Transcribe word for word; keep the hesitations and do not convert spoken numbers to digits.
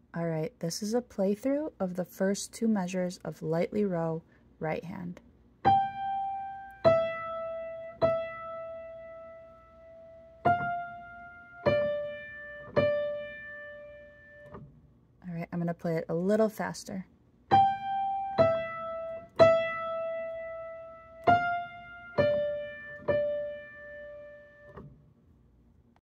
All right, this is a playthrough of the first two measures of lightly row right hand. All right, I'm going to play it a little faster.